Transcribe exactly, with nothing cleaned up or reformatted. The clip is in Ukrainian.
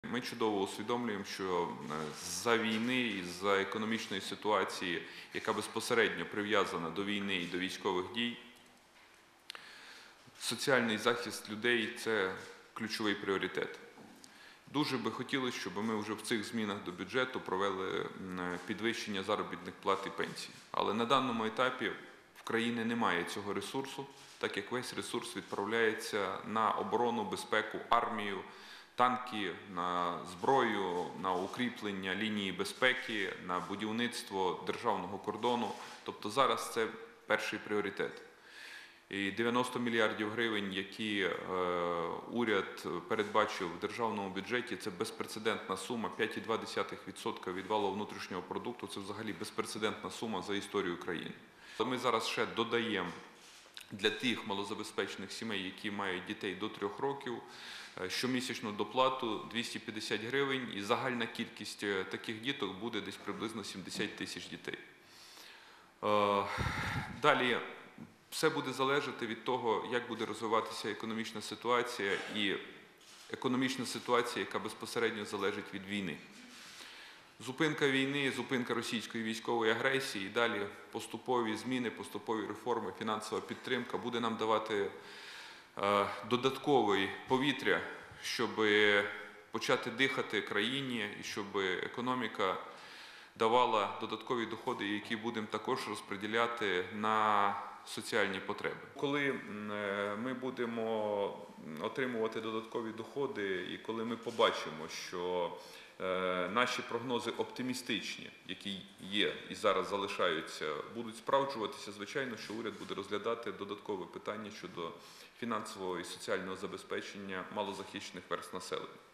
ми чудово усвідомлюємо, що за війни і за економічної ситуації, яка безпосередньо прив'язана до війни і до військових дій, соціальний захист людей – це ключовий пріоритет. Дуже би хотілося, щоб ми вже в цих змінах до бюджету провели підвищення заробітних плат і пенсій. Але на даному етапі в країні немає цього ресурсу, так як весь ресурс відправляється на оборону, безпеку, армію, танки, на зброю, на укріплення лінії безпеки, на будівництво державного кордону. Тобто зараз це перший пріоритет. І дев'яносто мільярдів гривень, які е, уряд передбачив в державному бюджеті, це безпрецедентна сума, п'ять цілих дві десятих відсотка від валового внутрішнього продукту, це взагалі безпрецедентна сума за історію країни. Ми зараз ще додаємо для тих малозабезпечених сімей, які мають дітей до трьох років, щомісячну доплату двісті п'ятдесят гривень, і загальна кількість таких діток буде десь приблизно сімдесят тисяч дітей. Е, далі. Все буде залежати від того, як буде розвиватися економічна ситуація і економічна ситуація, яка безпосередньо залежить від війни. Зупинка війни, зупинка російської військової агресії, і далі поступові зміни, поступові реформи, фінансова підтримка буде нам давати е, додаткове повітря, щоб почати дихати країні і щоб економіка давала додаткові доходи, які будемо також розподіляти на соціальні потреби. Коли ми будемо отримувати додаткові доходи і коли ми побачимо, що наші прогнози оптимістичні, які є і зараз залишаються, будуть справджуватися, звичайно, що уряд буде розглядати додаткове питання щодо фінансового і соціального забезпечення малозахищених верств населення.